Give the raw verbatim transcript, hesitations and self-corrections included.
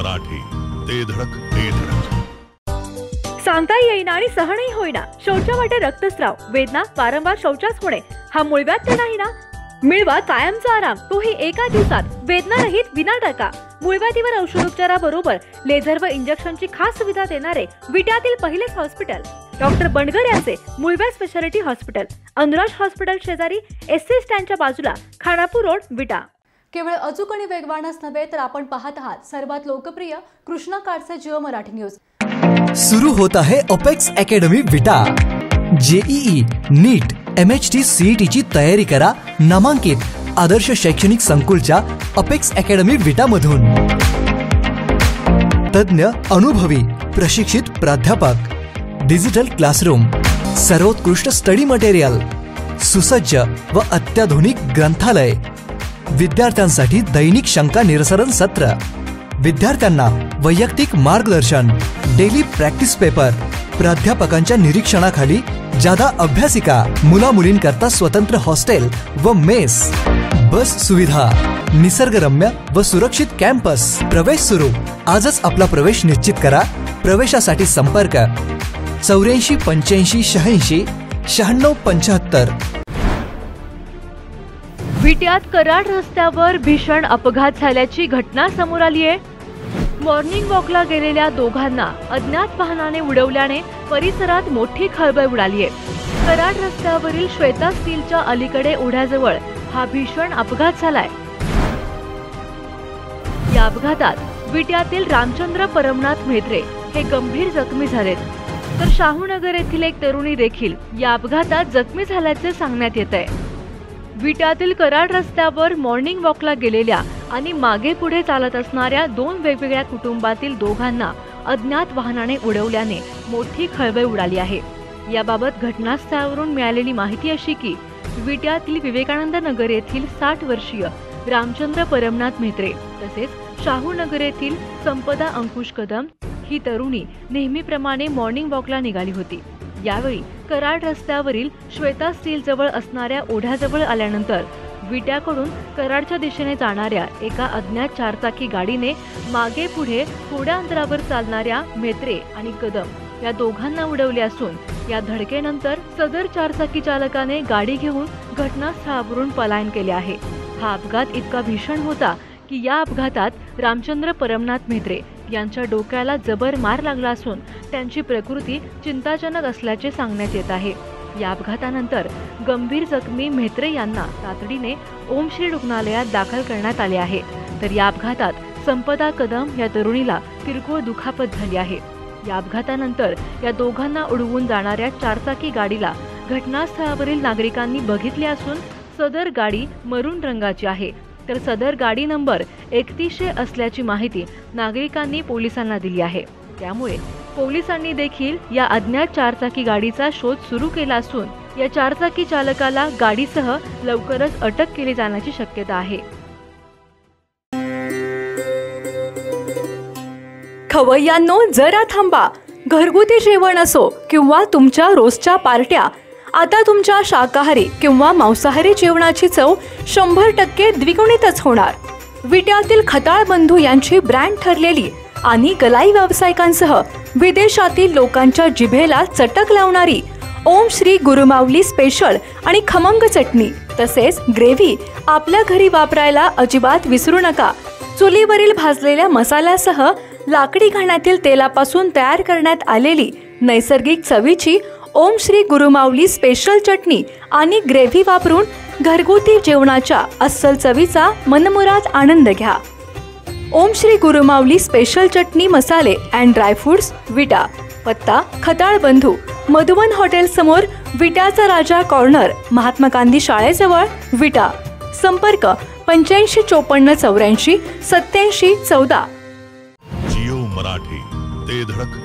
मराठी, ते धडक ते धडक. सांगता येईना आणि सहनही होईना, शौचा वाटे रक्तस्राव, वेदना, वारंवार शौचास होणे हा मूळव्याध तर नाही ना? मिळवा कायमचा आराम, तोही एका दिवसात, वेदना रहित, विना टाका. मूळव्याधीवर औषधोपचाराबरोबर लेझर व इंजेक्शनची खास सुविधा देणारे विट्यातील पहिलेच हॉस्पिटल डॉक्टर बंडगर यांचे मूळव्याध स्पेशालिटी हॉस्पिटल, अनुराज हॉस्पिटल शेजारी, एस सी स्टँडच्या बाजूला, खानापूर रोड, विटा. केवळ अचूक आणि वेगवानच नव्हे तर आपण पाहत आहात सर्वात लोकप्रिय कृष्णा काडसे जिओ मराठी न्यूज. सुरू होता है Apex academy Vita. JEE, NEET, M H T, CET ची तयारी करा नामांकित आदर्श शैक्षणिक संकुलच्या अपेक्स अकॅडमी विटा मधून. तज्ञ, अनुभवी, प्रशिक्षित प्राध्यापक, डिजिटल क्लासरूम, सर्वोत्कृष्ट स्टडी मटेरियल, सुसज्ज व अत्याधुनिक ग्रंथालय, विद्यार्थ्यांसाठी दैनिक शंका निरसन सत्र, विद्यार्थ्यांना वैयक्तिक मार्गदर्शन, डेली प्रॅक्टिस पेपर, प्राध्यापकांच्या निरीक्षणाखाली जादा अभ्यासिका, मुला मुलींकरता स्वतंत्र हॉस्टेल व मेस, बस सुविधा, निसर्गरम्य व सुरक्षित कॅम्पस. प्रवेश सुरू. आजच आपला प्रवेश निश्चित करा. प्रवेशासाठी संपर्क चौऱ्याऐंशी पंच्याऐंशी शहाऐंशी शहाण्णव पंच्याहत्तर. विट्यात कराड रस्त्यावर भीषण अपघात झाल्याची घटना समोर आली आहे. मॉर्निंग वॉकला गेलेल्या दोघांना अज्ञात वाहनाने उडवल्याने परिसरात मोठी खळबळ उडाली आहे. कराड रस्त्यावरील श्वेता स्टीलच्या अलीकडे ओढ्याजवळ हा भीषण अपघात झालाय. या अपघातात विट्यातील रामचंद्र परमनाथ म्हेत्रे हे गंभीर जखमी झालेत, तर शाहूनगर येथील एक तरुणी देखील या अपघातात जखमी झाल्याचे सांगण्यात येत आहे. विट्यातील कराड रस्त्यावर मॉर्निंग वॉकला गेलेल्या आणि मागे पुढे चालत असणाऱ्या दोन वेगवेगळ्या कुटुंबातील दोघांना अज्ञात वाहनाने उडवल्याने मोठी खळबळ उडाली आहे. याबाबत घटनास्थळावरून मिळालेली माहिती अशी की विट्यातील विवेकानंद नगर येथील साठ वर्षीय रामचंद्र परमनाथ म्हेत्रे तसेच शाहूनगर येथील संपदा अंकुश कदम ही तरुणी नेहमीप्रमाणे मॉर्निंग वॉकला निघाली होती. यावेळी कराड रस्त्यावरील श्वेता स्टील जवळ असणाऱ्या ओढ्याजवळ आल्यानंतर विट्याकडून कराडच्या दिशेने जाणाऱ्या एका अज्ञात चारचाकी गाडीने मागे पुढे थोड्या अंतरावर चालणाऱ्या म्हेत्रे आणि कदम या दोघांना उडवले असून या धडकेनंतर सदर चारचाकी चालकाने गाडी घेऊन घटनास्थळावरून पलायन केले आहे. हा अपघात इतका भीषण होता की या अपघातात रामचंद्र परमनाथ म्हेत्रे यांच्या डोक्याला जबर मार लागला असून त्यांची प्रकृती चिंताजनक असल्याचे सांगण्यात येत आहे. या अपघातानंतर गंभीर जखमी म्हेत्रे यांना तातडीने ओमश्री रुग्णालयात दाखल करण्यात आले आहे, तर या अपघातात संपदा कदम या तरुणीला किरकोळ दुखापत झाली आहे. या अपघातानंतर या दोघांना उडवून जाणाऱ्या चारचाकी गाडीला घटनास्थळावरील नागरिकांनी बघितले असून सदर गाडी मरून रंगाची आहे, तर सदर गाडी नंबर एकतीसशे असल्याची माहिती नागरिकांनी पोलिसांना दिली आहे. त्यामुळे पोलिसांनी देखील या अज्ञात चारचाकी गाडीचा शोध सुरू केला असून या चारचाकी चालकाला गाडीसह लवकरच अटक केली जाण्याची शक्यता आहे. खवय्यांनो, जरा थांबा. घरगुती जेवण असो किंवा तुमच्या रोजच्या पार्ट्या, आता तुमच्या शाकाहारी किंवा मांसाहारी जेवणाची चव शंभर टक्के द्विगुणितच होणार. विट्यातील खताळ बंधू यांची ब्रँड ठरलेली आणि गलाई व्यावसायिकांसह विदेशातील लोकांच्या जिभेला चटक लावणारी ओम श्री गुरुमाऊली स्पेशल आणि खमंग चटणी तसेच ग्रेव्ही आपल्या घरी वापरायला अजिबात विसरू नका. चुलीवरील भाजलेल्या मसाल्यासह लाकडी घाण्यातील तेलापासून तयार करण्यात आलेली नैसर्गिक चवीची ओम श्री गुरुमाऊली स्पेशल चटणी आणि ग्रेव्ही वापरून घरगुती जेवणाच्या अस्सल चवीचा मनमुराद आनंद घ्या. ओम श्री गुरुमाऊली स्पेशल चटणी मसाले अँड ड्रायफ्रुट्स, विटा. पत्ता खताळ बंधू, मधुवन हॉटेल समोर, विट्याचा राजा कॉर्नर, महात्मा गांधी शाळेजवळ, विटा. संपर्क पंच्याऐंशी चोपन्न चौऱ्याऐंशी सत्याऐंशी चौदा. जिओ मराठी, ते धडक